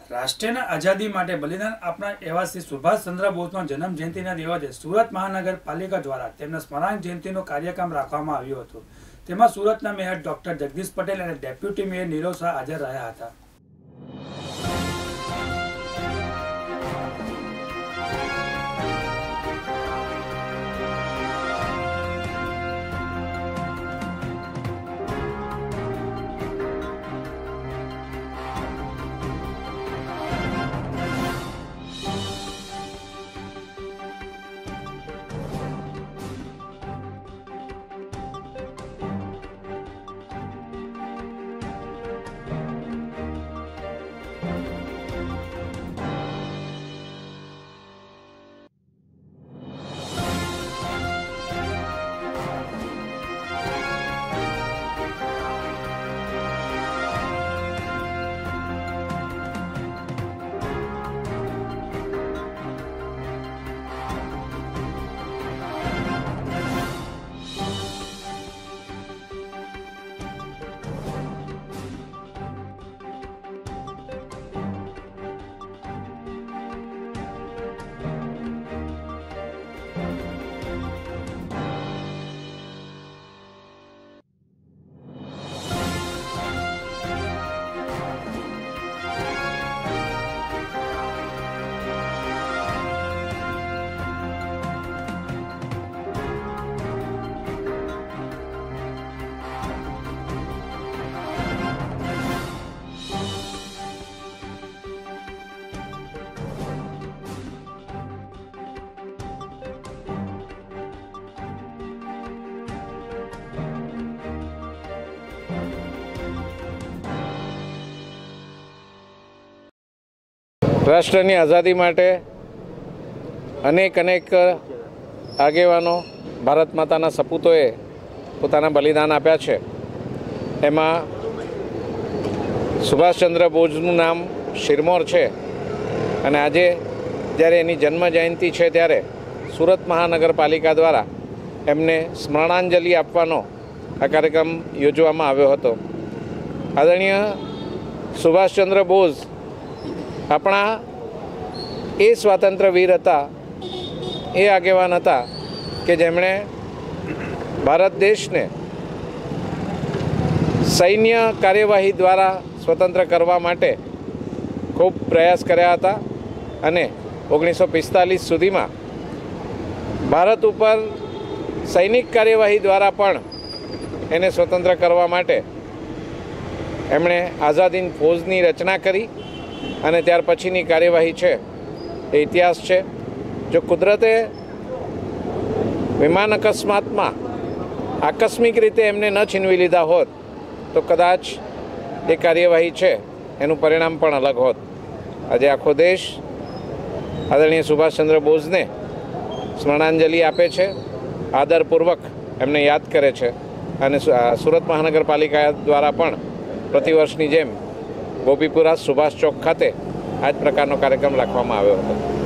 રાષ્ટ્રના આઝાદી માટે બલિદાન આપનાર એવા શ્રી સુભાષચંદ્ર બોઝનો જન્મ જયંતિના દિવસે સુરત મહાનગરપાલિકા દ્વારા તેમના સ્મરણ જયંતિનો કાર્યક્રમ રાખવામાં આવ્યો હતો। તેમાં સુરતના મેયર ડોક્ટર જગદીશ પટેલ અને ડેપ્યુટી મેયર નીરવ શાહ હાજર રહ્યા હતા। રાષ્ટ્રની આઝાદી માટે અનેક આગેવાનો ભારત માતાના સપૂતોએ પોતાના બલિદાન આપ્યા છે। એમાં સુભાષચંદ્ર બોઝનું નામ શિરમોર છે અને આજે જ્યારે એની જન્મ જયંતિ છે ત્યારે સુરત મહાનગરપાલિકા દ્વારા એમને સ્મરણાંજલિ આપવાનો આ કાર્યક્રમ યોજવામાં આવ્યો હતો। આદરણીય સુભાષચંદ્ર બોઝ આપણા એ સ્વાતંત્ર્ય વીર હતા, એ આગેવાન હતા કે જેમણે ભારત દેશને સૈન્ય કાર્યવાહી દ્વારા સ્વતંત્ર કરવા માટે ખૂબ પ્રયાસ કર્યા હતા અને 1945 સુધીમાં ભારત ઉપર સૈનિક કાર્યવાહી દ્વારા પણ એને સ્વતંત્ર કરવા માટે એમણે આઝાદ ફૌજની રચના કરી અને ત્યાર પછીની કાર્યવાહી છે એ ઇતિહાસ છે। જો કુદરતે વિમાન અકસ્માતમાં આકસ્મિક રીતે એમને ન છીનવી લીધા હોત તો કદાચ એ કાર્યવાહી છે એનું પરિણામ પણ અલગ હોત। આજે આખો દેશ આદરણીય સુભાષચંદ્ર બોઝને સ્મરણાંજલિ આપે છે, આદરપૂર્વક એમને યાદ કરે છે અને સુરત મહાનગરપાલિકા દ્વારા પણ પ્રતિવર્ષની જેમ ગોપીપુરા સુભાષ ચોક ખાતે આ જ પ્રકારનો કાર્યક્રમ રાખવામાં આવ્યો હતો।